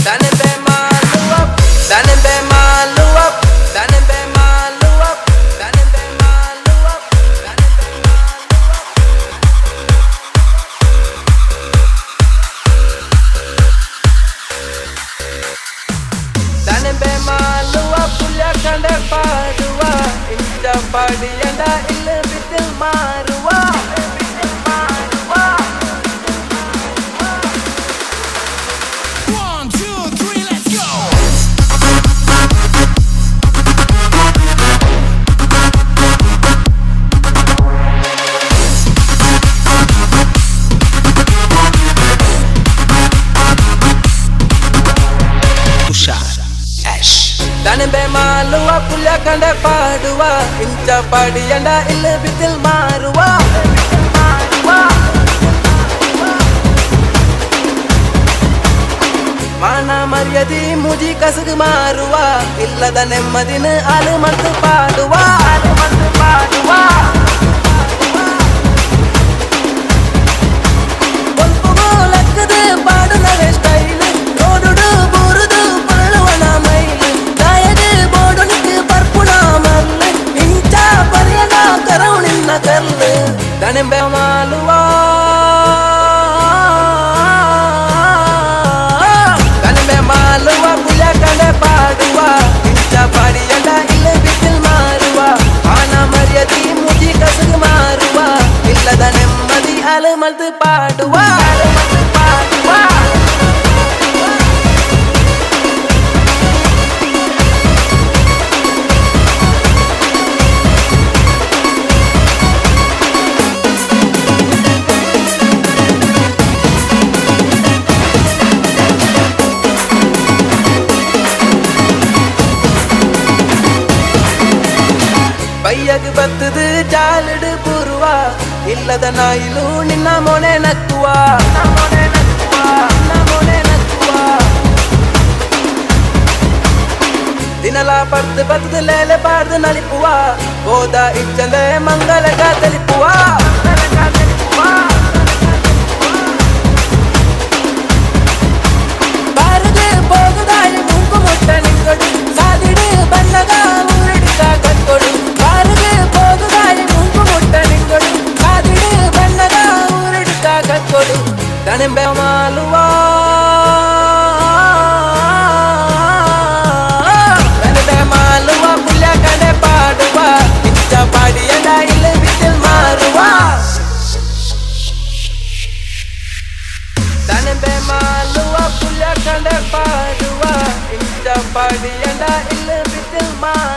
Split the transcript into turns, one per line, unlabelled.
Denembe Maluva, Denembe Maluva, Denembe Maluva, Denembe Maluva, Denembe Maluva. Denembe Maluva, pulya kande paduva, inja padiyanda ille bitil maruva.
Thushar, Yash.
Denembe Maluva, pulya kande paduva, incha padiyanda ille bitil maruva. Mana maryadi muji kasug maruva, illada nemmadina alu mantu paduva. Kolpugo lakkade paadunare style, nodudu burudu palluwana mail, dayade bodunikku parpuna malle, incha pariyana karavninna kalle. Denembe Maluva, Denembe Maluva, pulya kande paduva, incha padiyanda ille bitil maruva. Mana maryadi muji kasug maruva, illada nemmadi alu mantu paduva. ಬೈಯಗ್ ಬತ್ತದು ಜಾಲಡು ಪೂರ್ವ, ಇಲ್ಲದ ನಾಯಿಲು ನಿನ್ನ ಮೊನೆ ನಕ್ಕುವ. ದಿನಲ ಪಡ್ದು ಬತ್ತದು ಲೇಲೆ ಪಾಡ್ದು ನಲಿಪುವ, ಹೋದ ಇಚ್ಚಲೆ ಮಂಗಲಗ ತಲಿಪುವ. ಬಾರದೆ ಹೋಗದಾಯಿ ಮುಂಕು ಮುಟ್ಟ ನಿಂಗಡು, ಸಾದಿಡು ಬಣ್ಣಗ ಊರಡಿಕ ಕಟ್ಕೊಡು. ಬಾರದೆ ಹೋಗದಾಯಿ ಮುಂಕು ಮುಟ್ಟ ನಿಂಗಡು, ಸಾದಿಡು ಬಣ್ಣಗ ಊರಡಿಕ ಕಟ್ಕೊಡು. Denembe Maluva, Denembe Maluva, pulya kande paduva, incha padiyanda ille bitil maruva. Denembe Maluva, pulya kande paduva, incha padiyanda ille bitil maruva.